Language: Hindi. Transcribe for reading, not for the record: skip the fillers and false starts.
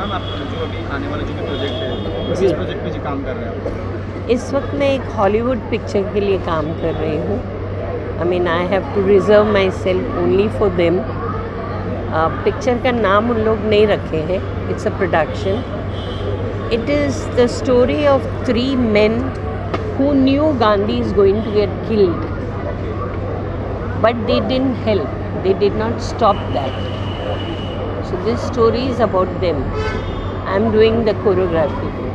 मैम आप जो अभी आने वाला जो भी प्रोजेक्ट है जी। इस प्रोजेक्ट पे जो काम कर रहे हैं आप? इस वक्त मैं एक हॉलीवुड पिक्चर के लिए काम कर रही हूँ. I mean I have to reserve myself only for them. Picture का नाम उन लोग नहीं रखे हैं. It's a production. It is the story of 3 men who knew Gandhi is going to get killed, but they didn't help. They did not stop that. So this story is about them. I am doing the choreography.